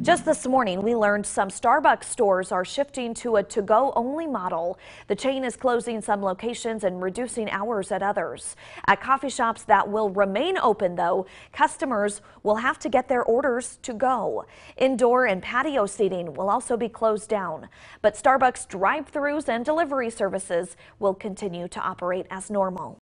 Just this morning, we learned some Starbucks stores are shifting to a to-go only model. The chain is closing some locations and reducing hours at others. At coffee shops that will remain open, though, customers will have to get their orders to go. Indoor and patio seating will also be closed down. But Starbucks drive-thrus and delivery services will continue to operate as normal.